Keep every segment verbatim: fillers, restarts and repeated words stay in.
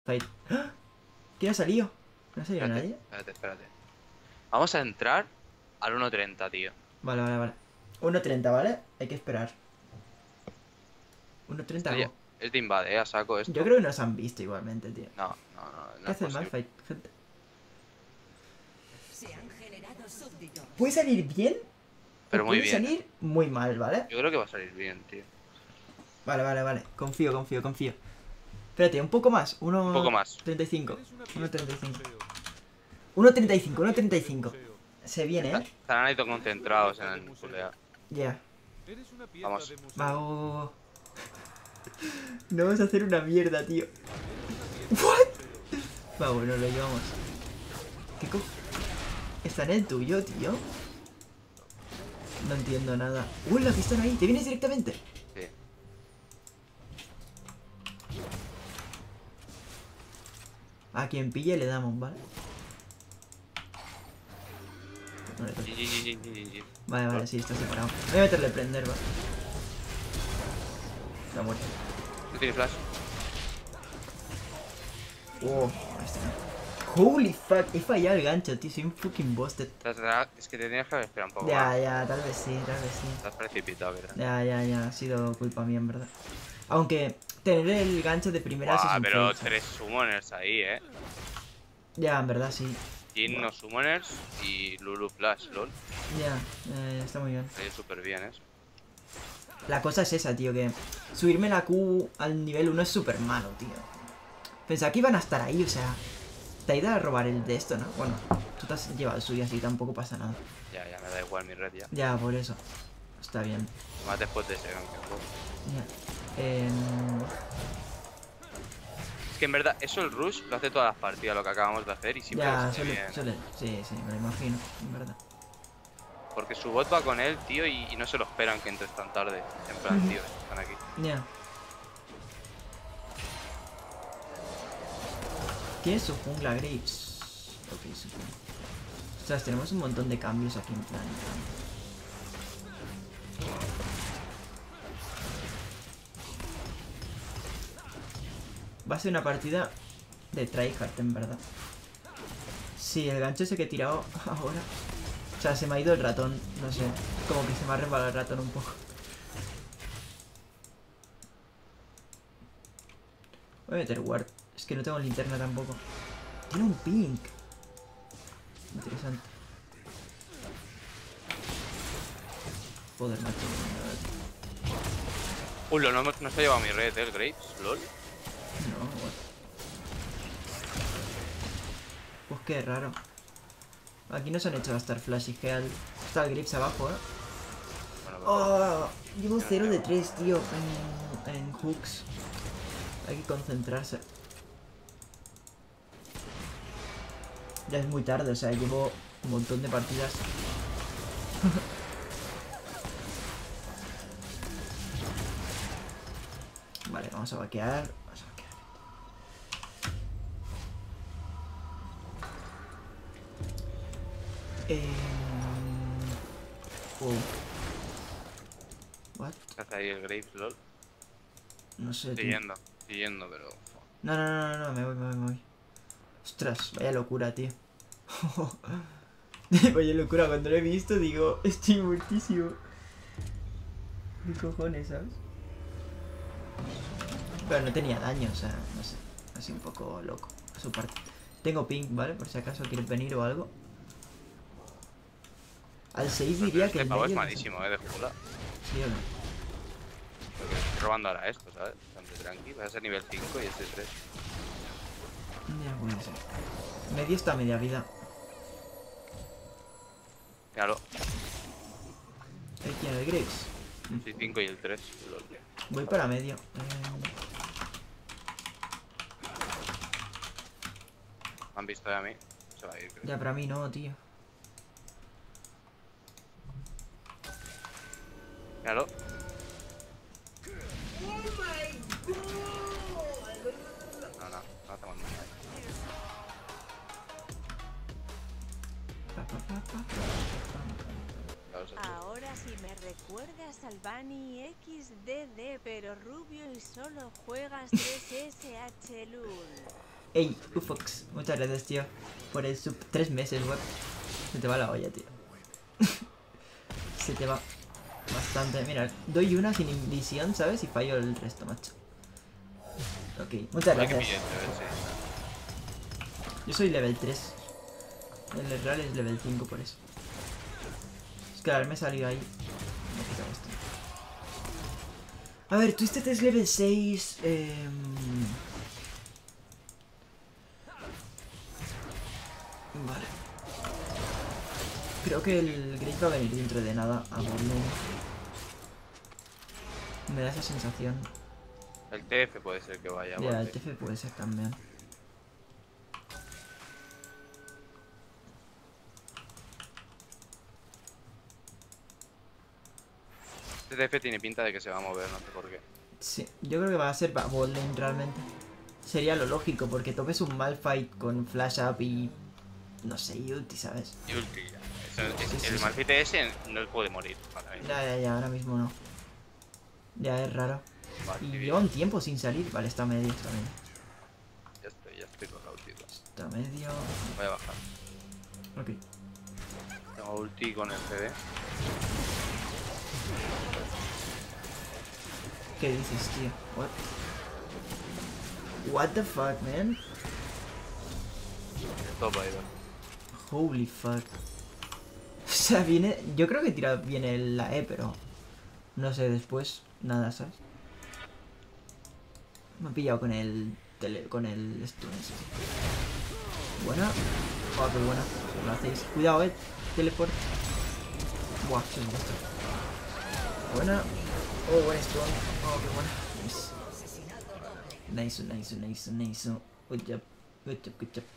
Fight. ¡Ah! ¿Quién ha salido? ¿No ha salido Espérate, nadie? espérate, espérate. Vamos a entrar al uno treinta, tío. Vale, vale, vale. uno treinta, ¿vale? Hay que esperar. uno treinta Esto ya go. es de invade, ¿eh? A saco Yo esto. creo que nos han visto igualmente, tío. No, no, no, ¿Qué no es hace el posible. Malphite, gente? Se han generado súbditos. Puede salir bien o Pero muy puede bien, ¿eh? salir muy mal, ¿vale? Yo creo que va a salir bien, tío. Vale, vale, vale. Confío, confío, confío. Espérate, un poco más. Un poco más. uno treinta y cinco. uno treinta y cinco. uno treinta y cinco, uno treinta y cinco. Se viene, Está- ¿eh? Estarán ahí todos concentrados en el pulear. Ya. Vamos. Va, go, go, go. No vamos a hacer una mierda, tío. ¿What? Va, bueno, lo llevamos. ¿Qué co... Está en el tuyo, tío? No entiendo nada. Uy, la que están ahí. ¿Te vienes directamente? Sí. A quien pille le damos, ¿vale? No le toca. G, G, G, G, G, G. Vale, vale, sí, está separado. Voy a meterle prender, va. Está muerto. No tiene flash. Oh, ahí está. Holy fuck, he fallado el gancho, tío. Soy un fucking busted. Es que te tienes que esperar un poco Ya, más. ya, tal vez sí, tal vez sí. Estás precipitado, ¿verdad? Ya, ya, ya. Ha sido culpa mía, en verdad. Aunque tener el gancho de primeras Buah, es un pero fail, ¿sabes? tres summoners ahí, ¿eh? Ya, en verdad sí. Jin no summoners y Lulu flash, lol. Ya, eh, está muy bien. Ahí súper bien eso. La cosa es esa, tío, que subirme la Q al nivel uno es súper malo, tío. Pensaba que iban a estar ahí, o sea... Te ha ido a robar el de esto, ¿no? Bueno, tú te has llevado el suyo, así tampoco pasa nada. Ya, ya, me da igual mi red ya. Ya, por eso. Está bien. Más después de ese gank. Ya. Eh... Es que en verdad, eso el rush lo hace todas las partidas, lo que acabamos de hacer, y siempre Ya, lo suele, bien. suele... Sí, sí, me lo imagino, en verdad. Porque su bot va con él, tío, y, y no se lo esperan que entres tan tarde. En plan, Ujú. tío, están aquí. Ya. ¿Qué es su jungla, Graves? Ok, su jungla. Ostras, tenemos un montón de cambios aquí en plan. Va a ser una partida de tryhard, en verdad. Sí, el gancho ese que he tirado ahora. O sea, se me ha ido el ratón, no sé. Como que se me ha resbalado el ratón un poco. Voy a meter ward. Es que no tengo linterna tampoco. Tiene un pink. Interesante. Joder, macho. Uy, no, no se ha llevado mi red, ¿eh? El Graves, lol. No, what? Pues qué raro. Aquí nos han hecho gastar flash y heal. Está el Grips abajo, eh. Bueno, pues, Oh, llevo cero de tres, tío, en, en hooks. Hay que concentrarse. Ya es muy tarde, o sea, llevo un montón de partidas. Vale, vamos a vaquear. Vamos a vaquear. Eh... Oh. What? ¿qué hace ahí el Graves, lol? No sé, tío. Siguiendo, siguiendo, pero... No, no, no, no, no, me voy, me voy, me voy. Ostras, vaya locura, tío. Vaya locura, cuando lo he visto digo, estoy muertísimo. ¿Qué cojones, sabes? Pero no tenía daño, o sea, no sé. Así un poco loco, a su parte. Tengo ping, ¿vale? Por si acaso quieres venir o algo. Al seis Pero diría este que el pavo es medio... malísimo, eh, de jungla. Sí, o no. Porque estoy robando ahora esto, ¿sabes? Bastante tranqui, vas a ser nivel cinco y este tres. Ya puede ser. Medio está a media vida. Míralo, ¿El quién? ¿El Graves? sí, cinco y el tres, lol. Voy para medio. Eh... Me han visto ya a mí, se va a ir, creo. Ya para mí no, tío. Míralo. No, no, no estamos mal. Pa, pa, pa, pa. Ya lo sé. Ahora si me recuerdas al Bunny equis de de, pero rubio y solo juegas tres ese hache lul. Ey, Ufox, muchas gracias, tío. Por el sub. Tres meses, web. Se te va la olla, tío. Se te va bastante. Mira, doy una sin invisión, ¿sabes? Y fallo el resto, macho. Ok, muchas Hay que gracias. pillar, a ver si- Yo soy level tres. El real es level cinco, por eso. Es que al me salió ahí. Me quita esto. A ver, Twisted es level seis. Eh... Vale. Creo que el Great va a venir dentro de nada a botlane. Me da esa sensación. El T F puede ser que vaya. Ya, el porque- T F puede ser también. Este T F tiene pinta de que se va a mover, no sé por qué. Sí, yo creo que va a ser para botlane realmente. Sería lo lógico, porque topes un Malphite con Flash Up y... No sé, y ulti, ¿sabes? Y ulti ya. Eso- es- Sí, sí, el sí. Malphite ese no puede morir. Para mí. Ya, ya, ya, ahora mismo no. Ya es raro. Vale, Y bien. lleva un tiempo sin salir. Vale, está medio, está medio. Ya estoy, ya estoy con la ulti. Está medio... Voy a bajar. Ok. Tengo ulti con el C D. ¿Qué dices, tío? What? What the fuck, man? Top ha ido. Holy fuck. O sea, viene... Yo creo que tira viene la E, pero... No sé, después... Nada, ¿sabes? Me ha pillado con el... Tele... Con el... Stun ese. Buena. Oh, qué buena. Lo hacéis. Cuidado, eh. Teleport. Buah, se me gusta. Buena. Oh, buen stun. Oh, qué buena. Nice. Nice, nice, nice, nice. Good job. Good job, good job.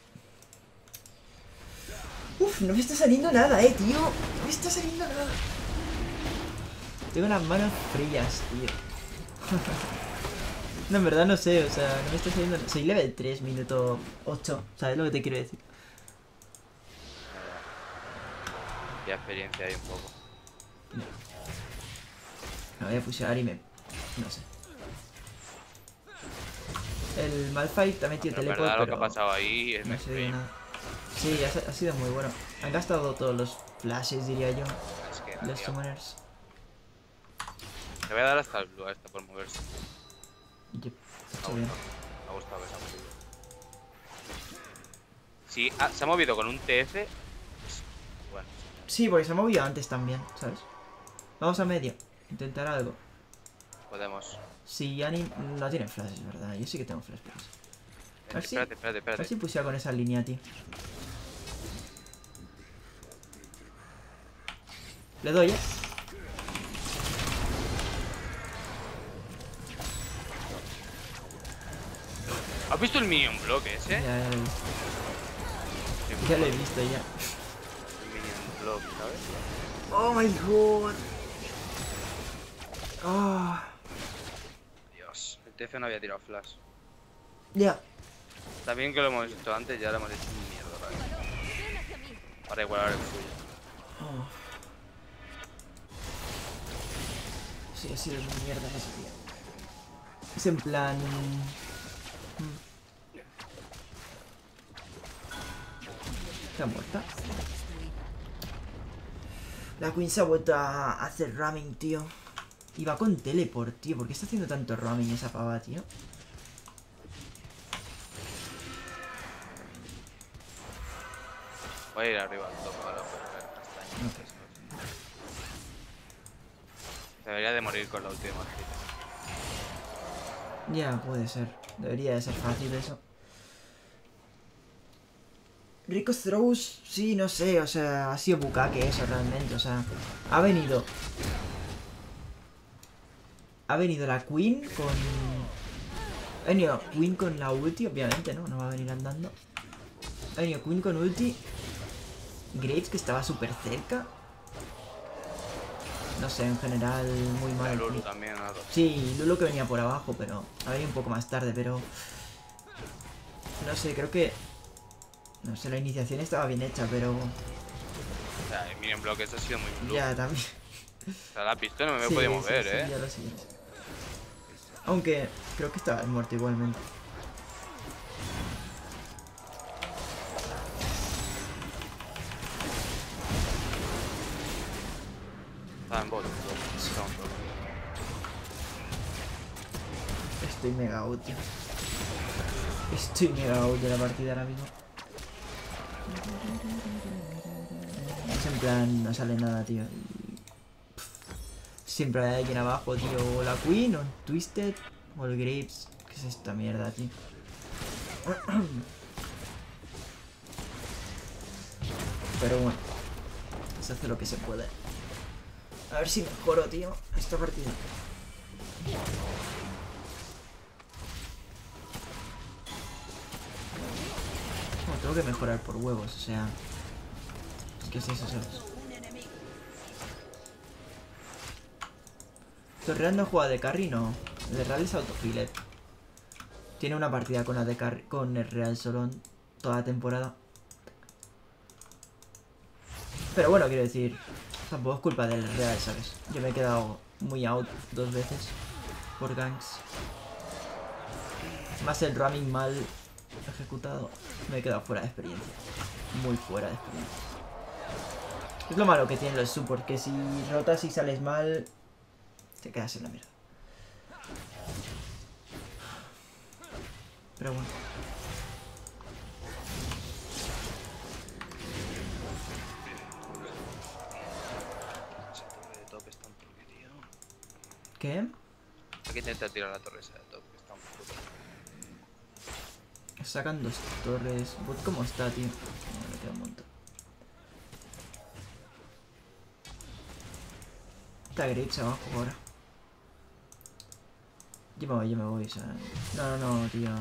Uf, no me está saliendo nada, eh, tío. No me está saliendo nada. Tengo unas manos frías, tío. No, en verdad no sé, o sea, no me está saliendo nada. Soy level tres, minuto ocho. ¿Sabes lo que te quiero decir? Ya experiencia hay un poco. Me voy a pushear y me... No sé. El Malphite también tiene Pero en teleport, verdad lo que pero... ha pasado ahí es No se ve extreme. nada. Sí, ha, ha sido muy bueno. Han gastado todos los flashes, diría yo. Es que Los tío. summoners. Le voy a dar hasta el blue a esta por moverse. Yep, Me está ha bien. gustado. Me ha gustado que se ha movido. Si ha- se ha movido con un T F, pues, bueno, Sí, porque se ha movido antes también, ¿sabes? Vamos a medio. Intentar algo. podemos. Si Annie no tiene flashes, ¿verdad? Yo sí que tengo flash, pero... Vente, ver si- espérate, espérate, A ver espérate. si pusiera con esa línea, tío. Le doy, ¿eh? ¿Has visto el minion block ese? Ya, ya lo he visto. Sí, Ya lo he visto, ya. El minion block, ¿sabes? Oh my god. Ah, Dios, el T F no había tirado flash. ya. También que lo hemos visto antes, ya lo hemos hecho mierda otra vez. Para igualar el suyo. Oh. Sí, ha sido muy mierda ese día. Es en plan... mm. Está muerta. La Queen se ha vuelto a hacer ramming, tío. Y va con teleport, tío. ¿Por qué está haciendo tanto ramming esa pava, tío? Voy a ir arriba al top ahora para ver castañas. Debería de morir con la última hit. Ya, puede ser. Debería de ser fácil eso. Rico's Throws, sí, no sé, o sea, ha sido bucaque eso realmente, o sea, ha venido... Ha venido la Queen con... Ha venido Queen con la ulti, obviamente, ¿no? No va a venir andando. Ha venido Queen con ulti. Graves, que estaba súper cerca. No sé, en general, muy La mal. Lulu también, algo. Sí, Lulu que venía por abajo, pero ha venido un poco más tarde, pero... No sé, creo que... No sé, la iniciación estaba bien hecha, pero... O sea, el minion block ese ha sido muy blue. Ya, también... O sea, la pistón no me Sí, podía sí, mover, sí, eh. ya lo sé, ya lo sé. Aunque creo que estaba muerto igualmente. Estaba en bot. Estaba en bot. Estoy mega out, tío. Estoy mega out de la partida ahora mismo. Es en plan, no sale nada, tío. Y... siempre hay alguien abajo, tío. O la Queen, o el Twisted, o el Graves. ¿Qué es esta mierda, tío? Pero bueno, se hace lo que se puede. A ver si mejoro, tío, esta partida. No, tengo que mejorar por huevos, o sea... es que es eso, ¿sabes? Torreal no juega de carry, no. El de Real es autofilet. Tiene una partida con, la de carry, con el Real solo toda la temporada. Pero bueno, quiero decir, tampoco es culpa del Real, ¿sabes? Yo me he quedado muy out dos veces por ganks. Más el roaming mal ejecutado. Me he quedado fuera de experiencia. Muy fuera de experiencia. Es lo malo que tienen los supports, que si rotas y sales mal, te quedas en la mierda. Pero bueno. ¿Qué? Hay que intentar tirar la torre esa de top, que está un puto. Sacan dos torres. Bot, ¿cómo está, tío? No, le queda un montón. Está Graves abajo ahora. Yo me voy, yo me voy, ¿sabes? No, no, no, tío.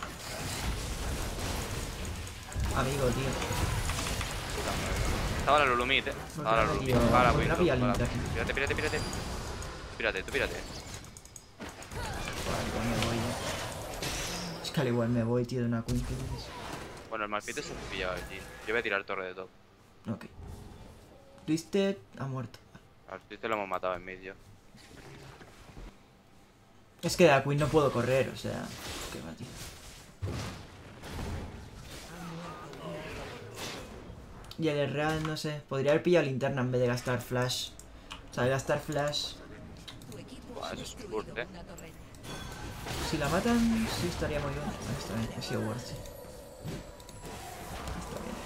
Amigo, tío. Estaba la Lulumit, eh. Estaba la Lulumit. Va la Queen. Pírate, pírate, pírate. Pírate, tú pírate. Vale, igual me voy, eh. Es que al igual me voy, tío, de una Queen que dices. Bueno, el Malfite se pillaba allí. Yo voy a tirar torre de top. Ok. Twisted ha muerto. Al Twisted lo hemos matado en medio. Es que de la Queen no puedo correr, o sea... qué va, tío. Y el Real, no sé, podría haber pillado linterna en vez de gastar flash. O sea, de gastar flash. Buah, eso es un burst, eh. Si la matan, sí estaría muy bien. Ah, está bien, ha sido worth it. Está bien.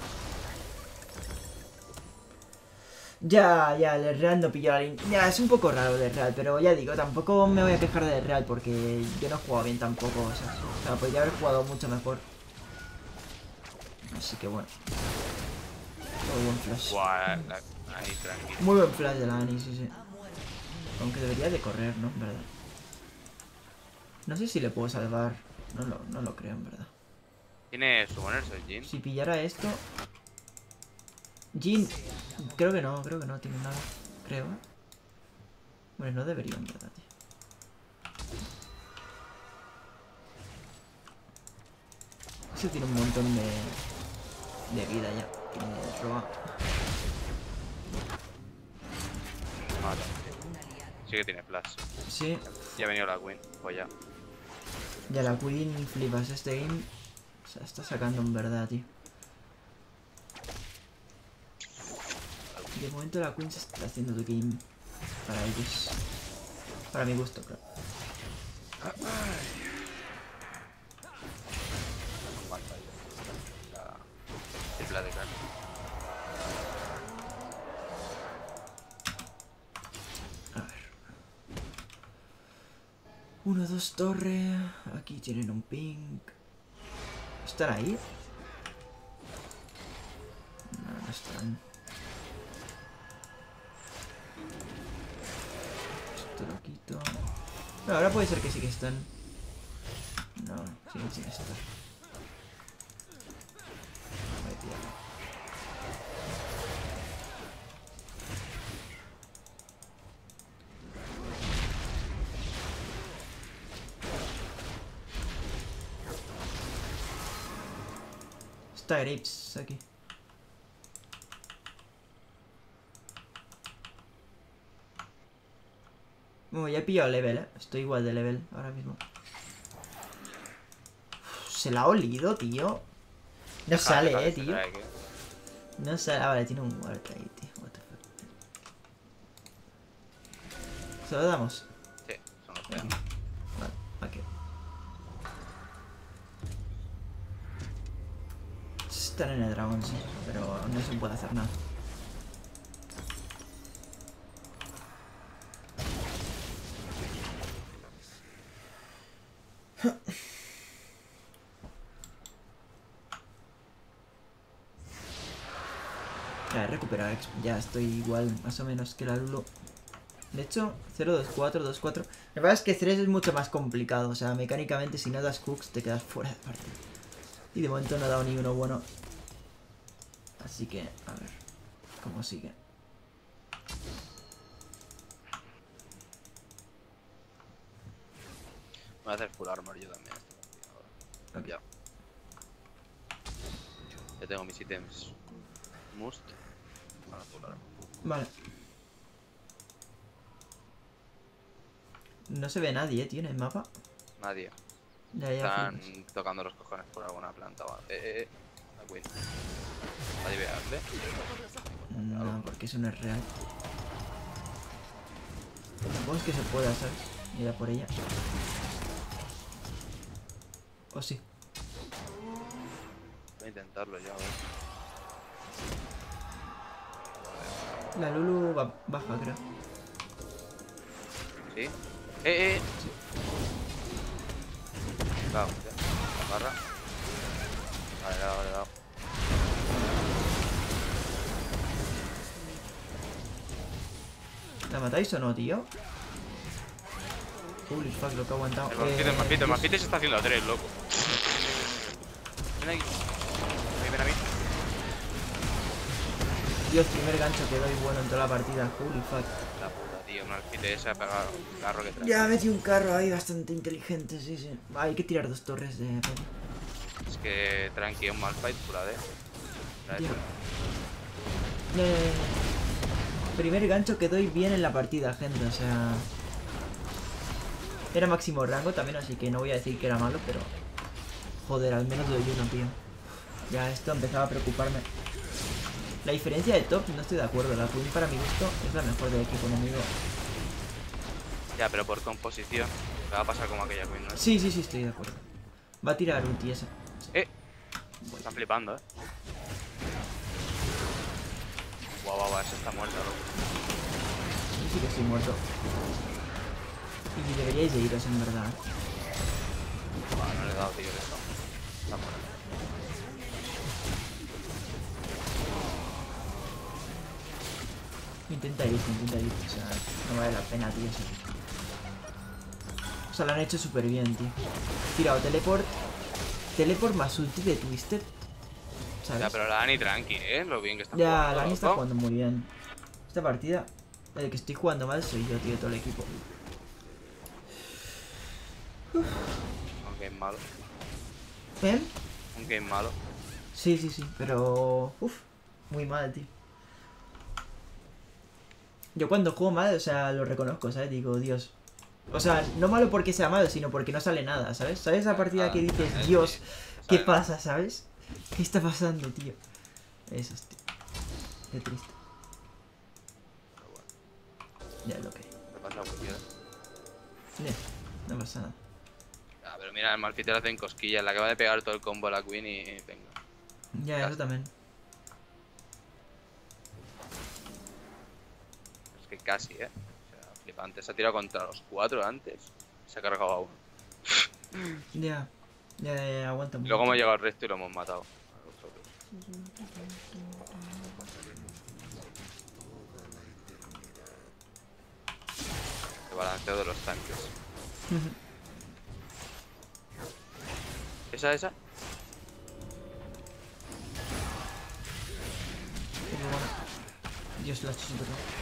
Ya, ya, el Real no pilló la linterna. Ya, es un poco raro el Real, pero ya digo, tampoco me voy a quejar del Real porque yo no he jugado bien tampoco. O sea, o sea, podría haber jugado mucho mejor. Así que bueno. Muy buen flash. Buah, la, ahí tranquilo. Muy buen flash de la Annie, sí, sí. Aunque debería de correr, ¿no? En verdad. No sé si le puedo salvar. No lo, no lo creo, en verdad. ¿Tiene summoners el Jhin? Si pillara esto... Jhin... Creo que no, creo que no tiene nada. Creo. Bueno, no debería, en verdad, tío. Ese tiene un montón de... de vida ya. Tiene roba. Mata. Sí que tiene flash. Sí. Ya ha venido la Queen. Pues ya. Ya la Queen flipas este game. O sea, está sacando en verdad, tío. De momento la Queen se está haciendo de game para ellos. Para mi gusto, claro. El plat de carne. A ver. Uno, dos, torre. Aquí tienen un ping. ¿Están ahí? No, no están. Esto lo quito. No, ahora puede ser que sí que están. No, siguen sin estar. Voy a tirarlo. Está Graves aquí. Bueno, ya he pillado level, eh. Estoy igual de level ahora mismo. Uf, se la ha olido, tío. No sale, eh, tío. No sale. Ah, vale, tiene un ward ahí, tío. What the fuck. ¿Se lo damos? Sí, son los que Vale, aquí. Están en el dragón, sí, pero no se puede hacer nada. Ya he recuperado exp, ya estoy igual, más o menos que la Lulu. De hecho, cero dos cuatro, dos cuatro. La verdad es que tres es mucho más complicado, o sea, mecánicamente si no das hooks te quedas fuera de partida. Y de momento no he dado ni uno bueno. Así que, a ver, cómo sigue. Voy a hacer full armor yo también. Ok. Ya. Ya tengo mis ítems. Must. Para full armor. Vale. No se ve nadie, tío, en el mapa. Nadie. Ya, ya. Están flipas. tocando los cojones por alguna planta. o- Eh, eh, eh. La Queen. Nadie ve arde. No, porque eso no es real. Supongo que se pueda, ¿sabes? Ir a por ella. O sí. Voy a intentarlo ya, a ver. La Lulu va baja, creo. ¿Sí? ¡Eh, eh! Claro, ya. Agarra. Vale, le he dado, le he dado. ¿La matáis o no, tío? Holy fuck, lo que ha aguantado. El Malfite, el Malfite, el Malfite se está haciendo a tres, loco. Ven aquí. Ven, ven a mí. Dios, primer gancho que doy bueno en toda la partida. Holy fuck. La puta, tío. Un Malfite ese ha pegado un carro que trae. Ya metí un carro ahí bastante inteligente, sí, sí. Hay que tirar dos torres de... Es que tranqui, un Malphite, pura de. La Tío. hecho. Eh, primer gancho que doy bien en la partida, gente, o sea... Era máximo rango también, así que no voy a decir que era malo, pero... Joder, al menos doy uno, tío. Ya esto empezaba a preocuparme. La diferencia de top, no estoy de acuerdo. La Queen, para mi gusto, es la mejor del equipo enemigo. Ya, pero por composición. Me va a pasar como aquella Queen, ¿no? Sí, sí, sí, estoy de acuerdo. Va a tirar ulti esa. ¡Eh! Están flipando, eh. Guau, guau, guau, ese está muerto, loco. Yo sí que estoy muerto. Y deberíais de iros, en verdad. Buah, no le he dado, tío, esto. Está muerto. Intenta irte, intenta irte. O sea, no vale la pena, tío. Eso. O sea, lo han hecho súper bien, tío. Tirado teleport. Teleport más ulti de Twisted. ¿Sabes? Ya, pero la Dani tranqui, eh. Lo bien que está Ya, jugando. la Ani está loco. jugando muy bien. Esta partida, el que estoy jugando mal soy yo, tío, todo el equipo. Un game malo. ¿Eh? Un game malo. Sí, sí, sí, pero... Uf, muy mal, tío. Yo cuando juego mal, o sea, lo reconozco, ¿sabes? Digo, Dios. O sea, no malo porque sea malo, sino porque no sale nada, ¿sabes? ¿Sabes esa partida que dices, Dios, qué pasa, ¿sabes? ¿Qué está pasando, tío? Eso, tío. Qué triste. Pero bueno, Ya es lo que hay. me pasa cualquiera. Ya, no pasa nada. Ah, pero mira, el Malphite le hacen cosquillas. La que va de pegar todo el combo a la Queen y venga. Ya, eso también. Es que casi, eh. O sea, flipante. Se ha tirado contra los cuatro antes. Se ha cargado a uno. Ya, ya, ya, ya, aguanta Y mucho. luego hemos llegado al resto y lo hemos matado. A nosotros. El balanceo de los tanques. ¿Esa, esa? Pero bueno. Dios, la he hecho súper bien.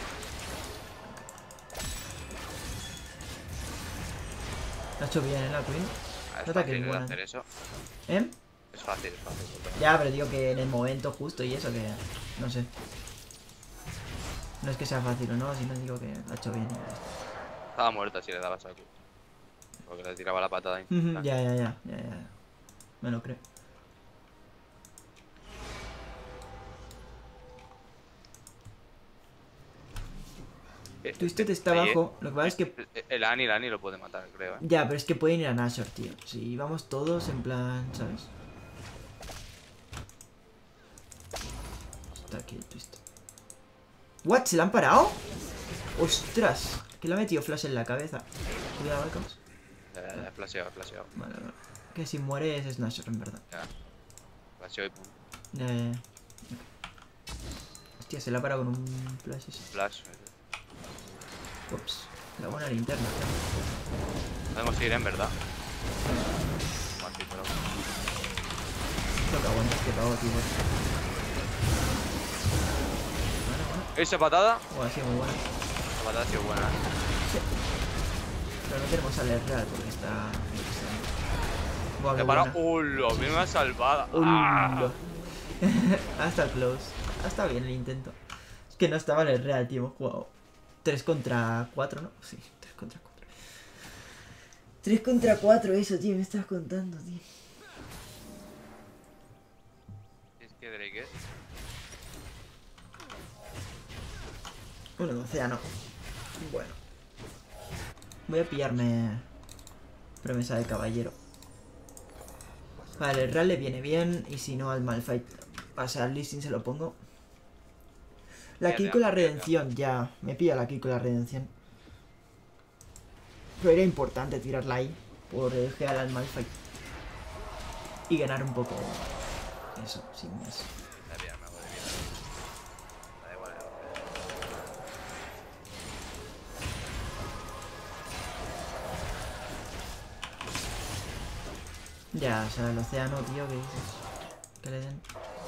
La ha hecho bien, ¿eh? La Queen. Ah, es Nota que es fácil de buena. hacer eso. ¿Eh? Es fácil, es fácil. pero- Ya, pero digo que en el momento justo y eso que... No sé. No es que sea fácil o no, sino digo que la ha hecho bien. y ya está. Estaba muerta si le dabas a Q. Porque le tiraba la patada ahí. Ujú, ya, ya, ya, ya, ya. Me lo creo. Eh, Twisted está ahí, abajo. Lo que pasa es que... eh, El Ani, el Ani lo puede matar, creo, eh. Ya, pero es que pueden ir a Nashor, tío. Si vamos todos en plan, ¿sabes? Está aquí el Twisted. ¿What? ¿Se la han parado? ¡Ostras! Que le ha metido flash en la cabeza. Cuidado, Icons. Ya, ya, ya, flasheado, flasheado. Vale, vale. Que si muere es Nashor, en verdad. Ya. Flasheado y pum. Ya, ya, ya. Hostia, se la ha parado con un flash ese. Flash. Ups. La buena linterna. Podemos ir, en verdad. Más sí, pero... Lo que aguanta este pavo, tío. Bueno, bueno. Esa patada. Oh, ha sido muy buena. Esa patada ha sido buena, eh. Sí. Pero no tenemos al real porque está... Buah, Te qué he parado. buena. ¡Hola! Viene una salvada. Hola. ¡Ah! Ha estado close. Ha estado bien el intento. Es que no estaba en el real, tío. Hemos jugado tres contra cuatro, ¿no? Sí, tres contra cuatro. tres contra cuatro, eso, tío. Me estás contando, tío. Es que Drake es. Uno de océano. Bueno. Voy a pillarme promesa de caballero. Vale, el real le viene bien. Y si no, al Malphite. O sea, al Lee Sin se lo pongo. La Ya, kill ya, con la ya, redención, ya. Me pilla la kill con la redención. Pero era importante tirarla ahí. Por el Geal al Malphite. Y ganar un poco. Eso, sin más. Da bien, me hago de vida. Da igual, da igual. Ya, o sea, el océano, tío, ¿qué dices? Que le den.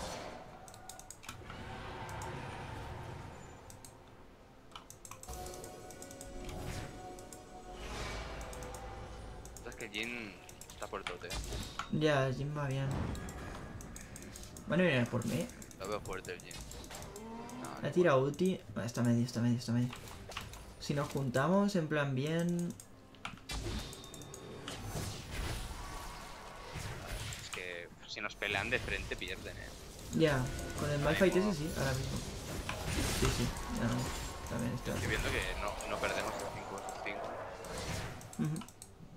Es que Jin está fuertote. Ya, Jin va bien. Van a venir por mí. Lo veo fuerte el Jin. No, La no. tira ulti. Vale, está medio, está medio, está medio. Si nos juntamos en plan bien. Es que si nos pelean de frente pierden, eh. Ya, con el Malphite ese sí, ahora mismo. Sí, sí, ya no. También está. Estoy viendo que no, no perdemos el cinco versus cinco. Ujú.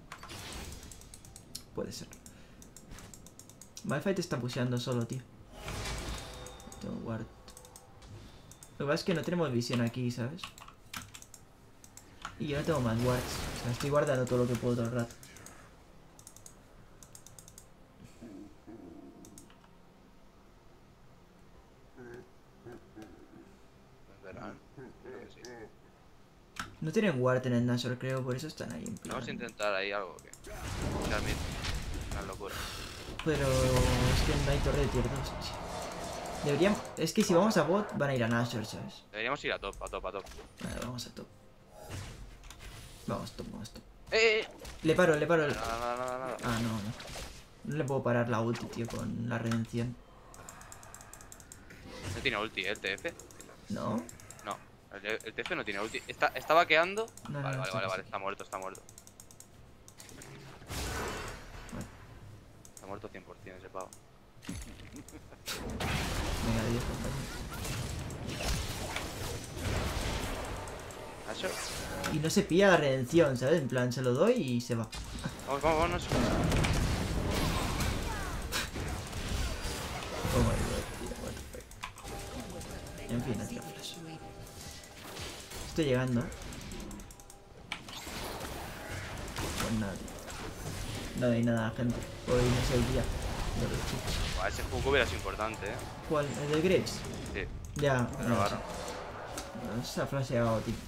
Puede ser. Malphite está pusheando solo, tío. Tengo ward. Lo que pasa es que no tenemos visión aquí, ¿sabes? Y yo no tengo más wards. O sea, estoy guardando todo lo que puedo todo el rato. Verán. Creo que sí. No tienen ward en el Nashor, creo, por eso están ahí en plan. Vamos a intentar ahí algo que... Charmit. Una locura. Pero es que no hay torre de tier dos, tío. Deberíamos... Es que si vamos a bot van a ir a Nashor, ¿sabes? Deberíamos ir a top, a top, a top. Vale, vamos a top. Vamos top, vamos top. ¡Eh! eh! Le paro, le paro el... Nada, nada, nada, nada. Ah, no, no. No le puedo parar la ulti, tío, con la redención. No tiene ulti, ¿eh? El T F. ¿No? No, el, el T F no tiene ulti. Está, está vaqueando. No, no, vale, no, vale, sí, vale, sí. vale. Está muerto, está muerto. Vale. Está muerto cien por cien ese pavo. Venga, adiós, compañero. ¿Nacho? Y no se pilla la redención, ¿sabes? En plan, se lo doy y se va. Vamos, vamos, vamos. Oh my god, tío, what the fuck. En fin, aquí flash. Estoy llegando, ¿eh? Pues nada, tío. No hay nada, gente. Hoy no es el día de los chicos. Buah, ese juego hubiera sido importante, eh. ¿Cuál? ¿El de Graves? Sí, Ya, me no, robaron. no, se ha flasheado, tío.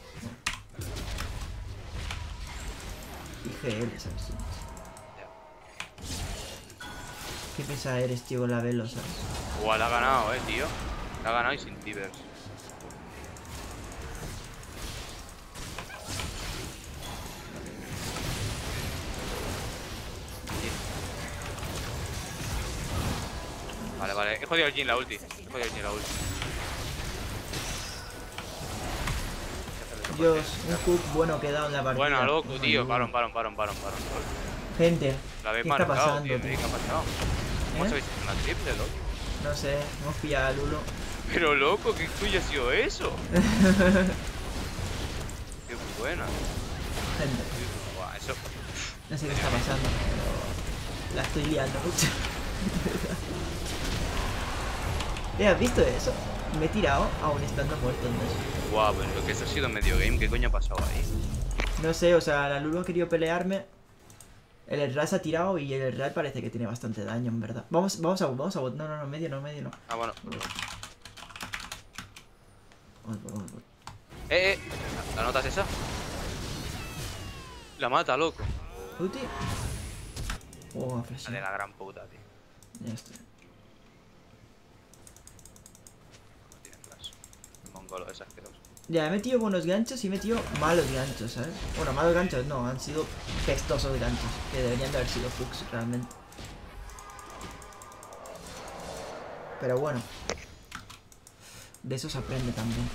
Y G L, ¿sabes? Ya. Qué pesada eres, tío, con la velo, ¿sabes? Buah, la ha ganado, eh, tío. La ha ganado y sin tibers. Vale, vale. He jodido al Jin la ulti. He jodido al Jin la ulti. Dios, un hook bueno que he dado en la partida. Bueno, loco, Oh, tío. my Parón, God. parón, parón, parón, parón. Gente, La habéis ¿qué está marcado, pasando, tío. tío? ¿Qué ha pasado? ¿Cómo ¿Eh? sabéis una triple, loco? No sé, hemos pillado a Lulo. Pero, loco, ¿qué tuyo ha sido eso? Qué buena. Gente, Buah, eso. no sé qué está pasando, pero la estoy liando mucho. ¿Eh, ¿Has visto eso? Me he tirado aún estando muerto en eso. Guau, pero que eso ha sido medio game. ¿Qué coño ha pasado ahí? No sé, o sea, la Lulu ha querido pelearme. El Erral se ha tirado y el Erral parece que tiene bastante daño, en verdad. Vamos, vamos a vamos a bot. No, no, no, medio no, medio no. Ah, bueno. Vamos, vamos, vamos. Eh, eh. ¿La notas esa? La mata, loco. Ulti. Oh, flash. La de la gran puta, tío. Ya está. No tiene flash. El mongolo es asqueroso. Ya, he metido buenos ganchos y he metido malos ganchos, ¿sabes? Bueno, malos ganchos no, han sido pestosos ganchos. Que deberían de haber sido fucks, realmente. Pero bueno. De eso se aprende también.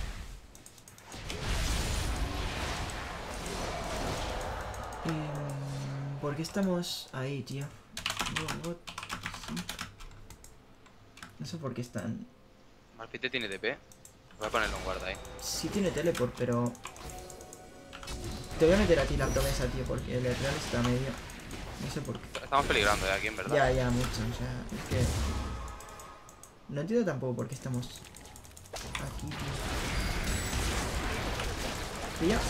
Eh, ¿Por qué estamos ahí, tío? No, what? Sí. No sé por qué están... Malfite tiene D P. Voy a ponerlo en guarda ahí. Sí tiene teleport, pero... Te voy a meter a ti la promesa, tío, porque el real está medio... No sé por qué. Estamos peligrando de aquí, en verdad. Ya, ya, mucho, o sea, es que... No entiendo tampoco por qué estamos... Aquí, tío. ¿Pilla?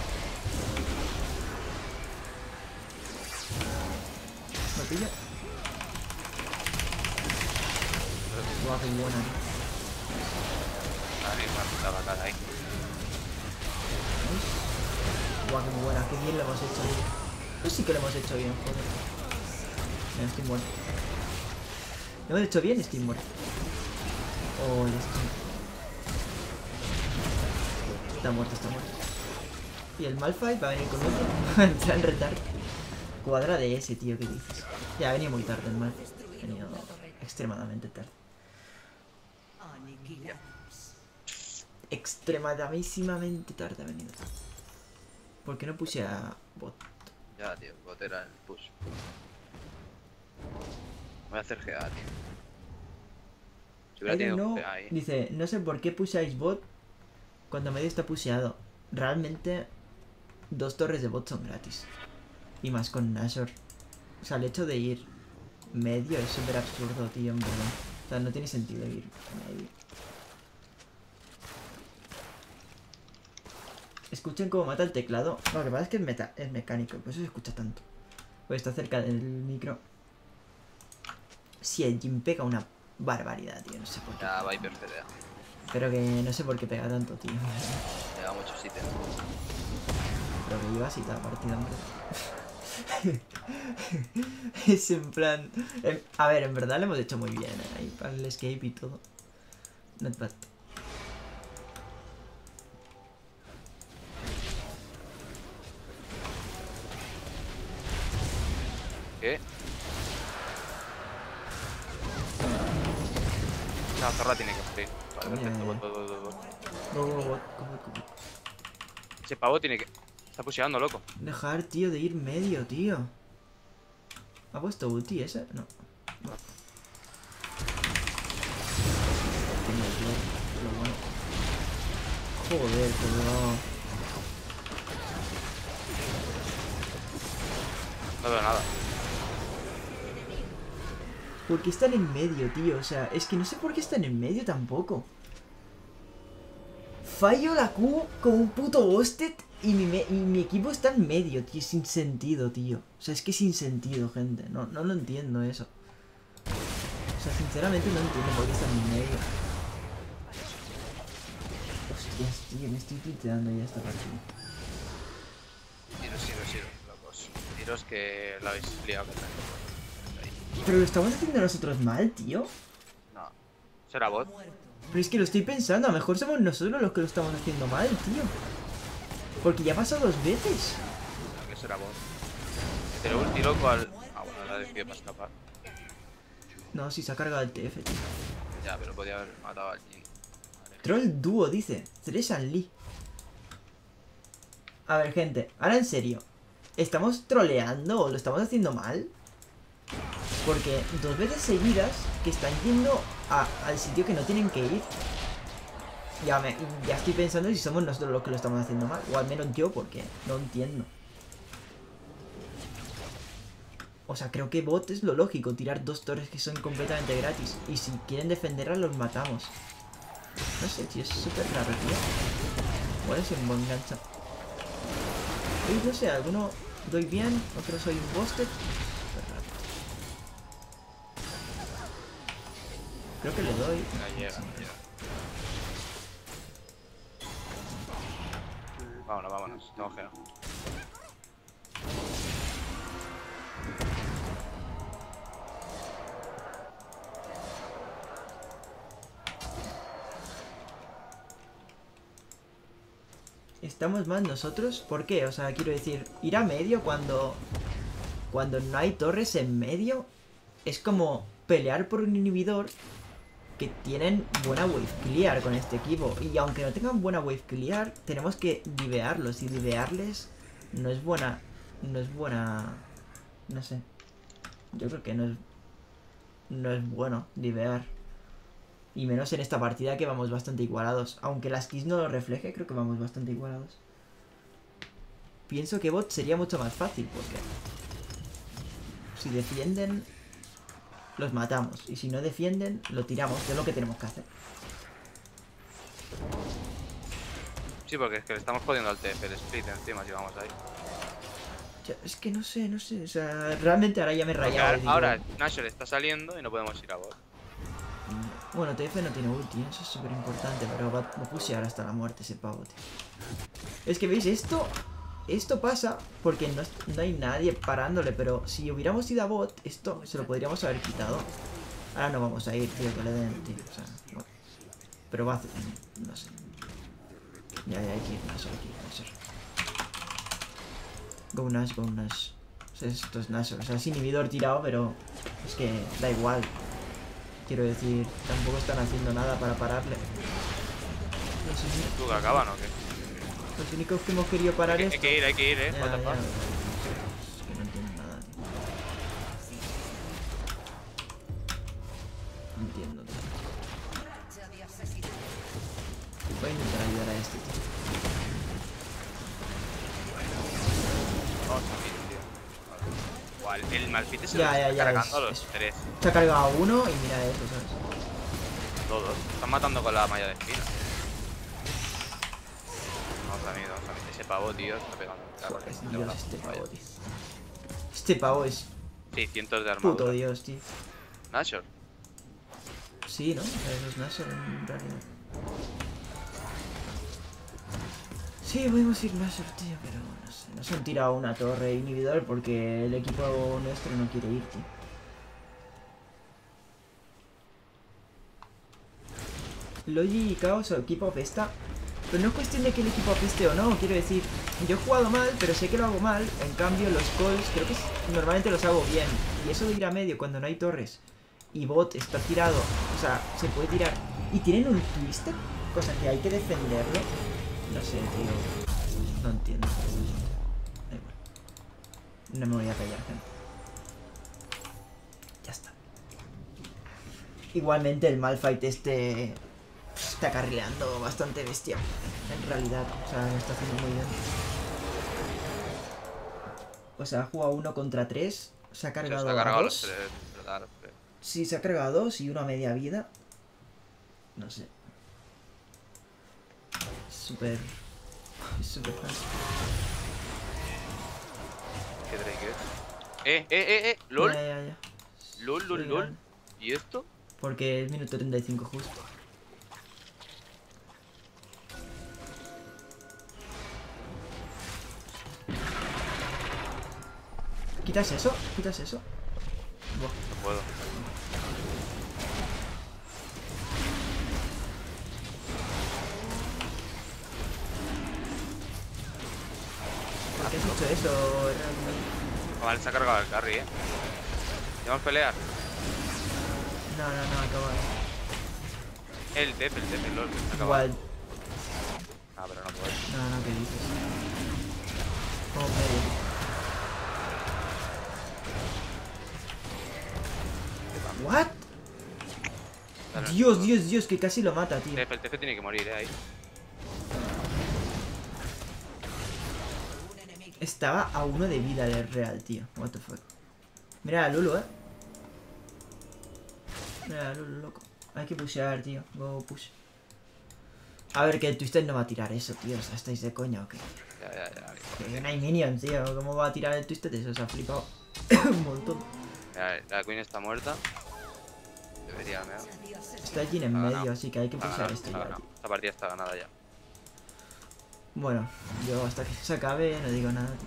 ¿No pilla? Guau, qué buena, tío. La misma puta batalla ahí. Guau, qué buena, qué bien lo hemos hecho, tío. Pues sí que lo hemos hecho bien, joder. Mira, estoy muerto. ¿Lo hemos hecho bien? Estoy muerto. Oh, ya estoy. Está muerto, está muerto. Y el Malphite va a venir con otro. Va a entrar en retardo. Cuadra de ese, tío, ¿qué dices? Ya, ha venido muy tarde el Malphite. Ha venido extremadamente tarde. Extremadísimamente tarde ha venido. ¿Por qué no puse a bot? Ya, tío. Botera en el push. Voy a hacer G A, tío. Si hubiera Aiden tenido no, G A ahí. dice, no sé por qué pusáis bot cuando medio está puseado. Realmente, dos torres de bot son gratis. Y más con Nashor. O sea, el hecho de ir medio es súper absurdo, tío, en verdad. O sea, no tiene sentido ir medio. Escuchen cómo mata el teclado. No, lo que pasa es que es, meta es mecánico, por eso se escucha tanto. Pues está cerca del micro. Sí, el Jim pega una barbaridad, tío, no sé por qué. Ya, Viper pelea. Pero que no sé por qué pega tanto, tío. Llega a muchos sitios. Pero que lleva así toda la partida, hombre. Es en plan... en- a ver, en verdad lo hemos hecho muy bien, ¿eh? Ahí para el escape y todo. Not bad. ¿Qué? Esa zorra tiene que morir. Vale, Ya, perfecto. ya. Bot, bot, bot, bot, bot. Go, go, go, go, go, go. Ese pavo tiene que... Está pusheando, loco. Dejar, tío, de ir medio, tío. ¿Ha puesto ulti ese? No. No. Tiene el blog, pero bueno. Joder, pero... No veo nada. ¿Por qué están en medio, tío? O sea, es que no sé por qué están en medio tampoco. Fallo la Q con un puto Ghosted y mi, me- y mi equipo está en medio, tío. Sin sentido, tío. O sea, es que sin sentido, gente. No, no lo entiendo eso. O sea, sinceramente no entiendo por qué están en medio. Hostias, tío, me estoy tilteando ya esta partida. Tiros, tiros, tiros, locos. Tiros que lo habéis liado. Que traen. Pero lo estamos haciendo nosotros mal, tío. No. ¿Será bot? Pero es que lo estoy pensando, a lo mejor somos nosotros los que lo estamos haciendo mal, tío. Porque ya ha pasado dos veces. No, que será bot. Pero ulti loco al... Ah, bueno, la decidido para escapar. No, si se ha cargado el T F, tío. Ya, pero podía haber matado al Jin. Vale. Troll dúo, dice. Threshan Lee. A ver, gente, ahora en serio. ¿Estamos troleando o lo estamos haciendo mal? Porque dos veces seguidas que están yendo a- al sitio que no tienen que ir. Ya, me, ya estoy pensando si somos nosotros los que lo estamos haciendo mal. O al menos yo, porque no entiendo. O sea, creo que bot es lo lógico. Tirar dos torres que son completamente gratis. Y si quieren defenderlas, los matamos. No sé, tío, es súper raro, tío. Igual es un buen gancho. Y no sé, alguno doy bien, otro soy un busted. Súper raro. Creo que le doy. No llega, Sí. no llega. Vámonos, vámonos. No, que no. Estamos más nosotros. ¿Por qué? O sea, quiero decir, ir a medio cuando cuando no hay torres en medio es como pelear por un inhibidor que tienen buena wave clear con este equipo. Y aunque no tengan buena wave clear, tenemos que divearlos. Y divearles no es buena. No es buena. No sé. Yo creo que no es. No es bueno divear. Y menos en esta partida que vamos bastante igualados. Aunque las kills no lo refleje, creo que vamos bastante igualados. Pienso que bot sería mucho más fácil porque si defienden, los matamos. Y si no defienden, lo tiramos, que es lo que tenemos que hacer. Sí, porque es que le estamos jodiendo al T F, el split encima si vamos ahí. Ya, es que no sé, no sé. O sea, realmente ahora ya me he Porque rayado. ahora, y digo, ahora Nashor está saliendo y no podemos ir a bot. bueno, T F no tiene ulti, eso es súper importante, pero va a pushear hasta la muerte ese pavo, tío. Es que veis, esto Esto pasa porque no, no hay nadie parándole, pero si hubiéramos ido a bot, esto se lo podríamos haber quitado. Ahora no vamos a ir, tío, que le den, tío. O sea, bueno. Pero va a hacer... no sé. Ya, ya, hay que ir, no sé, hay que ir, no sé. Go Nash, go Nash. O sea, esto es Nash, o sea, es inhibidor tirado, pero es que da igual. Quiero decir, tampoco están haciendo nada para pararle. Los, únicos, ¿Tú que acaban o qué? los únicos que hemos querido parar Hay, es... que- hay que ir, hay que ir, eh. Ya, What the ya. fuck? Es que no entiendo nada, tío. No entiendo, tío. Voy a intentar ayudar a este, tío. Vamos a ir, tío. Buah, el, el Malfite se Ya, lo ya, está ya, cargando a es- los es- tres. Se ha cargado a uno y mira eso, ¿sabes? Todos. Están matando con la malla de espina. Vamos a mí, vamos a mí. Ese pavo, tío, está pegando. Joder, es Tengo Dios la este vaya. pavo, tío. Este pavo es seiscientos de puto armadura. Dios, tío. Nashor. Sí, ¿no? O sea, eso es Nasser en realidad. Sí, podemos ir Nasser, tío, pero no sé. Nos han tirado una torre inhibidor porque el equipo nuestro no quiere ir, tío. Logi y Chaos o equipo apesta. Pero no es cuestión de que el equipo apeste o no, quiero decir, yo he jugado mal, pero sé que lo hago mal. En cambio, los calls creo que normalmente los hago bien. Y eso de ir a medio cuando no hay torres y bot está tirado, o sea, se puede tirar. Y tienen un twister, cosa que hay que defenderlo. No sé, tío. No entiendo. Da igual. No me voy a callar, gente. Ya está. Igualmente el Malphite este está carrileando bastante bestia. En realidad, o sea, lo está haciendo muy bien. O sea, ha jugado uno contra tres. Se ha Se cargado está a cargado a los dos. tres. ¿Verdad? Los tres. Sí, se ha cargado a dos y uno a media vida. No sé. Súper... Súper fácil. ¿Qué Drake es? Eh, eh, eh, eh. LOL. Ya, ya, ya. LOL, LOL, Soy LOL. grande. ¿Y esto? Porque es minuto treinta y cinco justo. ¿Quitas eso? ¿Quitas eso? Buah. No puedo. ¿Por qué has hecho eso? realmente? Vale, se ha cargado el carry, eh. ¿Vamos a pelear? No, no, no, acaba. El T F, el T F, LOL. Se acaba. Igual. Ah, pero no puedo. No, no, ¿qué dices? Como medio. ¿What? Sale Dios, el Dios, Dios, que casi lo mata, tío. T F, el T F tiene que morir, eh, ahí. Estaba a uno de vida del Real, tío. What the fuck. Mira a Lulu, eh. Mira a Lulu, loco. Hay que pushear, tío. Go push. A ver, que el Twisted no va a tirar eso, tío. O sea, ¿estáis de coña o qué? Ya, ya, ya. Que no hay minions, tío. ¿Cómo va a tirar el Twisted eso? Se ha flipado un montón. Ya, la Queen está muerta. Debería, ¿no? Está Jhin en Ha medio, ganado. así que hay que Ha pushear ganado, esto ha ya, ganado. tío. Esta partida está ganada ya. Bueno, yo hasta que se acabe no digo nada, tío.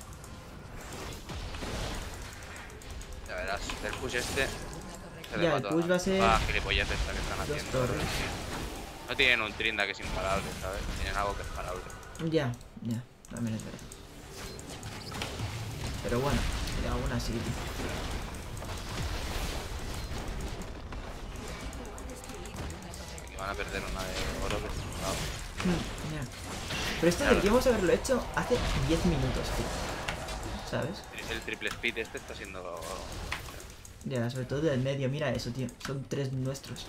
Ya verás, el push este. Se Ya, le el va push toda. va a ser Ah, gilipollas esta que están dos haciendo. torres. No tienen un Trinda que es imparable, ¿sabes? Tienen algo que es parable. Ya, ya, también es verdad. Pero bueno, pero aún así, tío. Y van a perder una de oro que es un lado. Mm, ya. Pero esto Claro. deberíamos haberlo hecho hace diez minutos, tío. ¿Sabes? El triple speed este está siendo. Ya, sobre todo del medio, mira eso, tío. Son tres nuestros.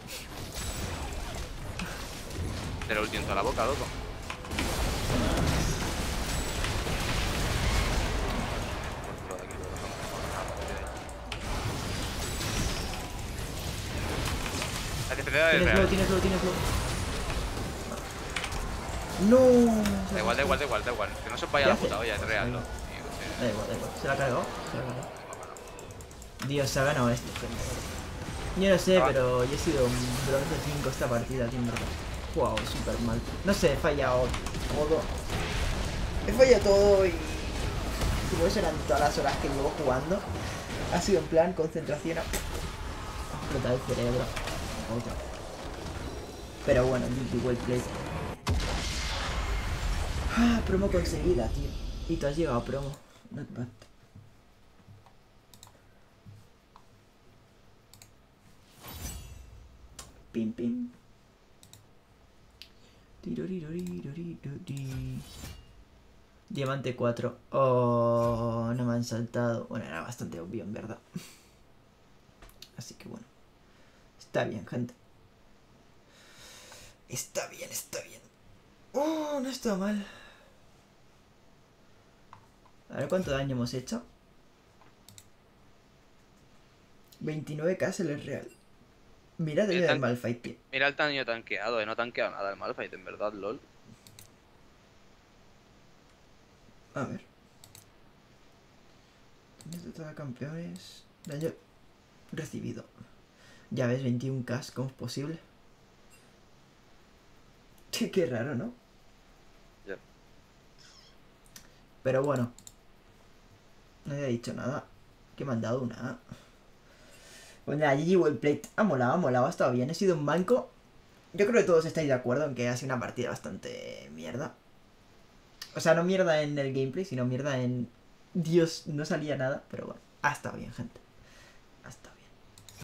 De la ulti en toda la boca, loco. La T P C es Tienes low, real. tienes low, tienes low. No. Da igual, da igual, da igual, da igual. Que no se vaya ¿Qué la hace? puta olla, es real, ¿no? Da igual, da igual. Se la ha cargado. Se la ha cargado. Dios, se ha ganado esto. Yo no sé, Ah. pero yo he sido un bronce cinco esta partida, tío, en verdad. Wow, súper mal. No sé, he fallado todo. He fallado todo y... Como eso eran todas las horas que llevo jugando. Ha sido en plan concentración a... explotar el cerebro. Otra. Pero bueno, G G, well played. Ah, promo conseguida, tío. Y tú has llegado a promo. Not bad. Pim, pim. Tiroriroriroririrori. Diamante cuatro. Oh, no me han saltado. Bueno, era bastante obvio, en verdad. Así que bueno. Está bien, gente. Está bien, está bien. Oh, no está mal. A ver cuánto daño hemos hecho. veintinueve K se les real. Mira de Están- del Malphite, tío. Mira el daño tanqueado, eh. No ha tanqueado nada el Malphite, en verdad, lol. A ver. Tienes de todos campeones. Daño recibido. Ya ves, veintiún K, ¿cómo es posible? Qué, qué raro, ¿no? Ya. Pero bueno. Nadie ha dicho nada. Que me han dado una. Pues nada, G G well played. Ha molado, ha molado, ha estado bien. He sido un manco. Yo creo que todos estáis de acuerdo en que ha sido una partida bastante mierda. O sea, no mierda en el gameplay, sino mierda en... Dios, no salía nada. Pero bueno, ha estado bien, gente. Ha estado bien.